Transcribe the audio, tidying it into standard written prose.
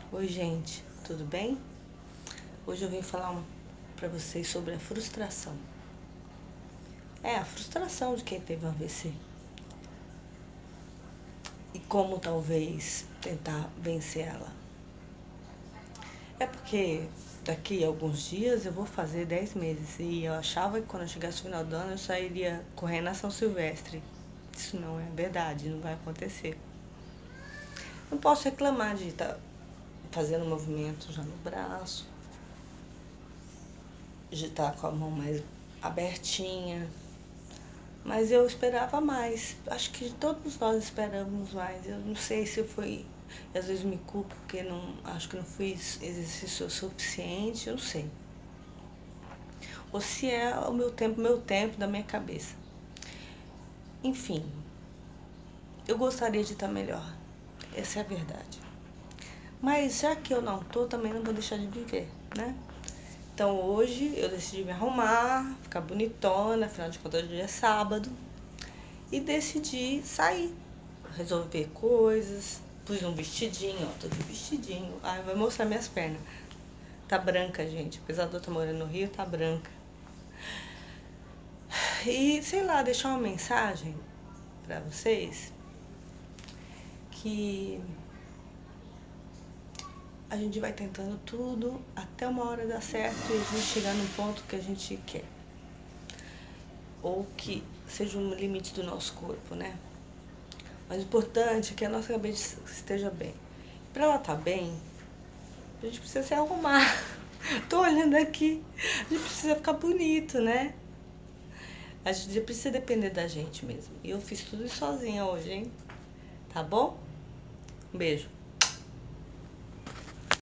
Oi, gente, tudo bem? Hoje eu vim falar pra vocês sobre a frustração. A frustração de quem teve um AVC. E como talvez tentar vencer ela. É porque daqui a alguns dias eu vou fazer 10 meses e eu achava que quando eu chegasse no final do ano eu só iria correr na São Silvestre. Isso não é verdade, não vai acontecer. Não posso reclamar de estar fazendo movimento já no braço, de estar com a mão mais abertinha, mas eu esperava mais. Acho que todos nós esperamos mais. Eu não sei se foi, às vezes me culpo porque acho que não fiz exercício suficiente, eu não sei. Ou se é o meu tempo da minha cabeça. Enfim, eu gostaria de estar melhor. Essa é a verdade. Mas já que eu não tô, também não vou deixar de viver, né? Então hoje eu decidi me arrumar, ficar bonitona, afinal de contas hoje é sábado. E decidi sair, resolver coisas, pus um vestidinho, ó, tô de vestidinho. Ai, vai mostrar minhas pernas. Tá branca, gente, apesar de eu estar morando no Rio, tá branca. E, sei lá, deixar uma mensagem pra vocês que a gente vai tentando tudo até uma hora dar certo e a gente chegar num ponto que a gente quer. Ou que seja um limite do nosso corpo, né? Mas o importante é que a nossa cabeça esteja bem. Para ela estar bem, a gente precisa se arrumar. Tô olhando aqui, a gente precisa ficar bonito, né? A gente precisa depender da gente mesmo. E eu fiz tudo isso sozinha hoje, hein? Tá bom? Um beijo.